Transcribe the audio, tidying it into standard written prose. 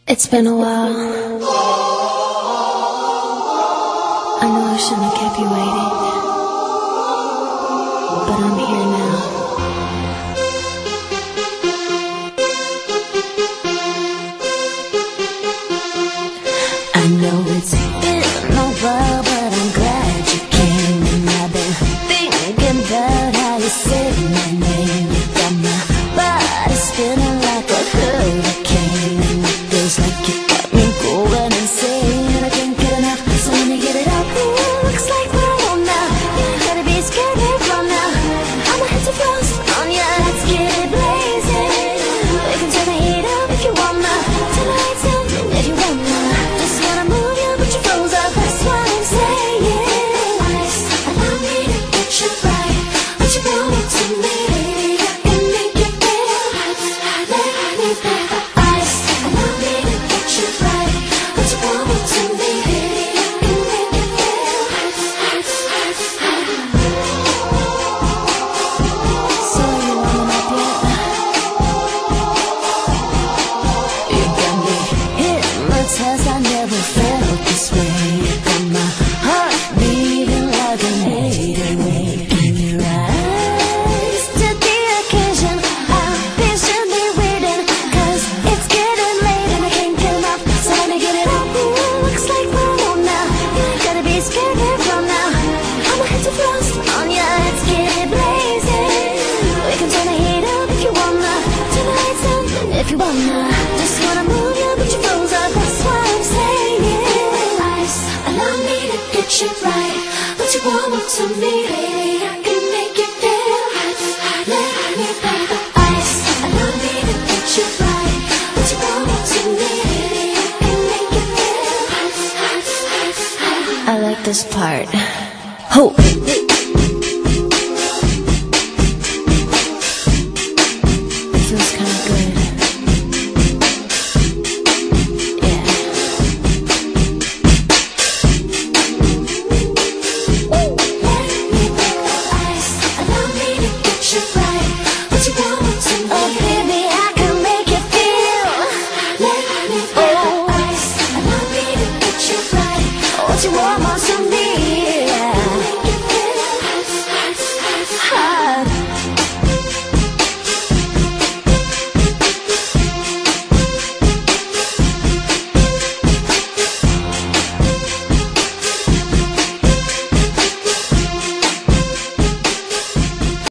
It's been a while. I know I shouldn't have kept you waiting, but I'm here now. I know it's been a while, but I'm glad you came. And I've been thinking about how you said my name. You got my body spinning like a hurricane, and it feels like you got me going insane. I can't get enough, so let me get it out. Ooh, looks like we're on now. You gotta be scared of from now. I'ma hit the frost on ya. Let's get it blazing. We can turn the heat up if you wanna. Turn the lights down if you wanna. Just wanna move you, but you froze up. That's what I'm saying. Ice, allow me to get you right. What you want it to me? I can make you feel hot. Let me feel the ice. Allow me to get you right. What you want it to me? I can make you feel hot. So you warming up yet? You got me hypnotized. I never felt this way. You got my heart beating like an 808. In your eyes to the occasion, I'm patiently waiting, 'cause it's getting late and I can't get enough. So let me get it out. Ooh, looks like we're on now. You ain't gotta be scared of from now. I'ma hit the frost on ya. Let's get it blazing. We can turn the heat up if you wanna. Turn the lights down if you wanna. Just wanna move you, but you froze up. That's what I'm saying. Ice, allow me to get you right. What you want to me, baby? I can make you feel hot. Let me feel the ice. Allow me to get you right. What you want to me, baby? I can make you feel hot. I like this part. Ho!